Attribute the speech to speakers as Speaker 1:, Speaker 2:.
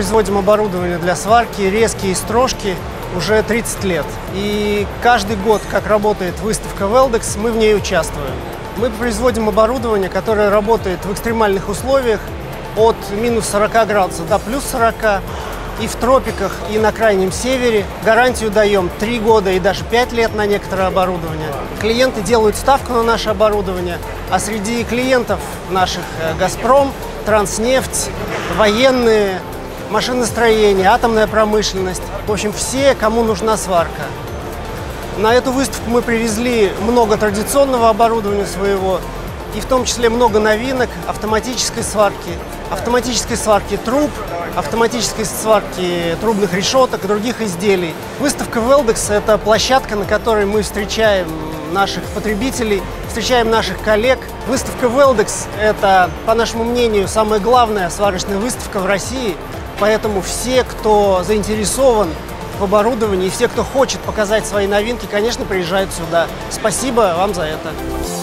Speaker 1: производим оборудование для сварки, резки и строжки уже 30 лет. И каждый год, как работает выставка Weldex, мы в ней участвуем. Мы производим оборудование, которое работает в экстремальных условиях от минус 40 градусов до плюс 40. И в тропиках, и на крайнем севере. Гарантию даем 3 года и даже 5 лет на некоторое оборудование. Клиенты делают ставку на наше оборудование, а среди клиентов наших «Газпром», «Транснефть», военные, машиностроение, атомная промышленность. В общем, все, кому нужна сварка. На эту выставку мы привезли много традиционного оборудования своего, и в том числе много новинок автоматической сварки труб, автоматической сварки трубных решеток и других изделий. Выставка Weldex – это площадка, на которой мы встречаем наших потребителей, встречаем наших коллег. Выставка Weldex – это, по нашему мнению, самая главная сварочная выставка в России, поэтому все, кто заинтересован в оборудовании, и все, кто хочет показать свои новинки, конечно, приезжают сюда. Спасибо вам за это.